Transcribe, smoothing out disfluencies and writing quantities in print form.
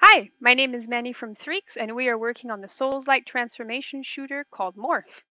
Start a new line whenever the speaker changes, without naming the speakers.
Hi, my name is Manny from THREAKS, and we are working on the Souls-like transformation shooter called Morph.